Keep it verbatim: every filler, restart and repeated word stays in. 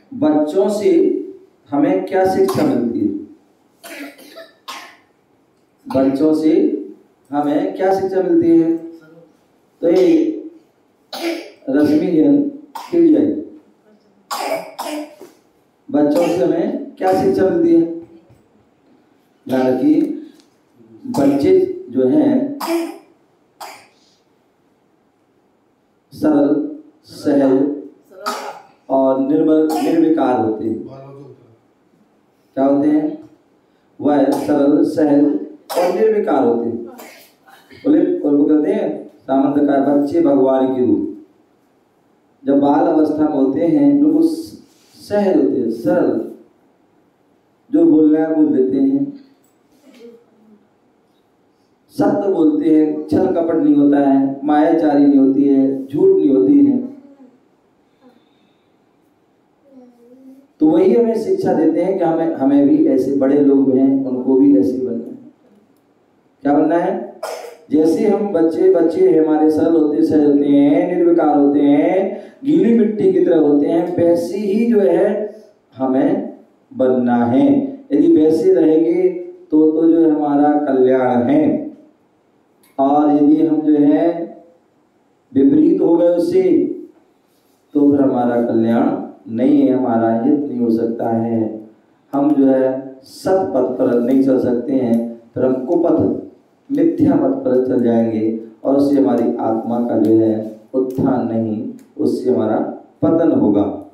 बच्चों से हमें क्या शिक्षा मिलती है? बच्चों से हमें क्या शिक्षा मिलती है? तो ये रश्मि जैन खिल जाए। बच्चों से हमें क्या शिक्षा मिलती है? यानी कि बच्चे जो हैं सरल, सहज और निर्मल निर्विकार होते हैं। क्या होते हैं? वह सरल, सहज और निर्विकार होते हैं। बोले और वो कहते हैं सामंत का बच्चे भगवान के रूप। जब बाल अवस्था में होते हैं तो वो सहज होते हैं, सरल, जो बोलना है बोल देते हैं, सत्य बोलते हैं, छल कपट नहीं होता है, मायाचारी नहीं होती है, झूठ नहीं होती है। तो वही हमें शिक्षा देते हैं कि हमें हमें भी ऐसे बड़े लोग हैं, उनको भी ऐसे बनना है। क्या बनना है? जैसे हम बच्चे बच्चे हमारे सरल होते, सहज होते हैं, निर्विकार होते हैं, गीली मिट्टी की तरह होते हैं, वैसे ही जो है हमें बनना है। यदि वैसे रहेंगे तो तो जो हमारा कल्याण है, और यदि हम जो है विपरीत हो गए उससे तो फिर हमारा कल्याण नहीं है, हमारा हित नहीं हो सकता है। हम जो है सत पथ पर नहीं चल सकते हैं, फिर हम कुपथ मिथ्या पथ पर चल जाएंगे और उससे हमारी आत्मा का जो है उत्थान नहीं, उससे हमारा पतन होगा।